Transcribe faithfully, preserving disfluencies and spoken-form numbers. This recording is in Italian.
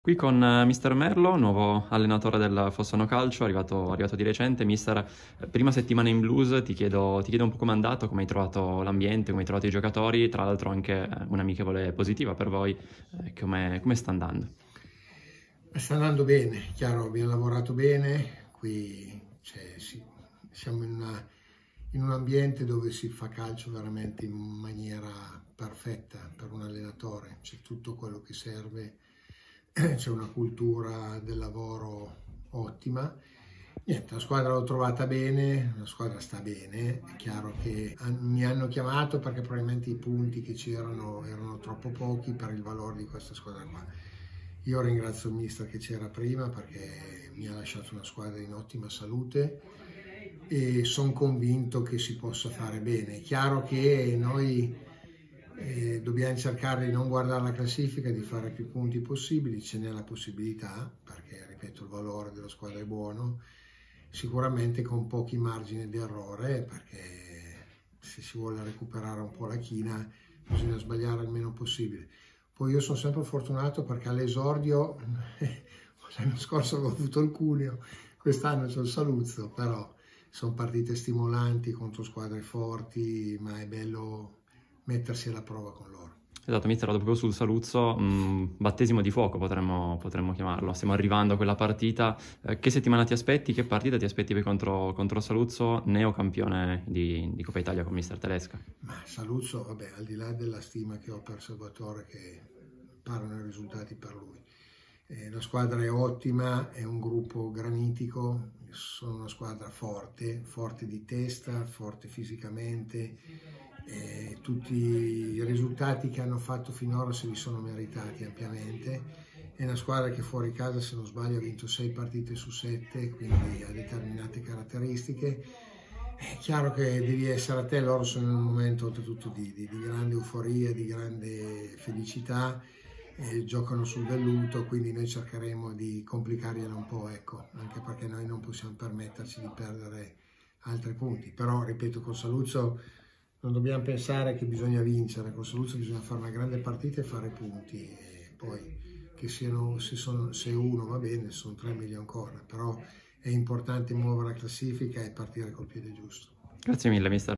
Qui con eh, mister Merlo, nuovo allenatore del Fossano Calcio, arrivato, arrivato di recente. Mister, eh, prima settimana in blues, ti chiedo, ti chiedo un po' come è andato, come hai trovato l'ambiente, come hai trovato i giocatori, tra l'altro anche eh, un'amichevole positiva per voi, eh, come, come sta andando? Sta andando bene, chiaro, abbiamo lavorato bene, qui cioè, sì, siamo in, una- in un ambiente dove si fa calcio veramente in maniera perfetta per un allenatore, c'è tutto quello che serve, c'è una cultura del lavoro ottima. Niente, la squadra l'ho trovata bene, la squadra sta bene, è chiaro che han- mi hanno chiamato perché probabilmente i punti che c'erano erano troppo pochi per il valore di questa squadra qua. Io ringrazio il mister che c'era prima perché mi ha lasciato una squadra in ottima salute e sono convinto che si possa fare bene. È chiaro che noi eh, dobbiamo cercare di non guardare la classifica, di fare più punti possibili, ce n'è la possibilità, perché ripeto il valore della squadra è buono, sicuramente con pochi margini di errore, perché se si vuole recuperare un po' la china bisogna sbagliare il meno possibile. Poi io sono sempre fortunato perché all'esordio, l'anno scorso avevo avuto il Cuneo, quest'anno c'ho il Saluzzo, però sono partite stimolanti contro squadre forti, ma è bello mettersi alla prova con loro. Esatto, mister, vado proprio sul Saluzzo, mh, battesimo di fuoco potremmo, potremmo chiamarlo. Stiamo arrivando a quella partita. Eh, che settimana ti aspetti? Che partita ti aspetti poi contro, contro Saluzzo, neocampione di, di Coppa Italia con mister Tedesca? Ma Saluzzo, vabbè, al di là della stima che ho per Salvatore, che parlano i risultati per lui, eh, la squadra è ottima, è un gruppo granitico, sono una squadra forte, forte di testa, forte fisicamente, eh, tutti i risultati che hanno fatto finora se li sono meritati ampiamente. È una squadra che fuori casa, se non sbaglio, ha vinto sei partite su sette, quindi ha determinate caratteristiche. È chiaro che devi essere a te, loro sono in un momento oltretutto di, di, di grande euforia, di grande felicità, eh, giocano sul velluto, quindi noi cercheremo di complicargliela un po', ecco, anche perché noi non possiamo permetterci di perdere altri punti. Però, ripeto, con Saluzzo non dobbiamo pensare che bisogna vincere, con Saluzzo bisogna fare una grande partita e fare punti, e poi che siano, se, sono, se uno va bene, sono tre meglio ancora, però è importante muovere la classifica e partire col piede giusto. Grazie mille, mister.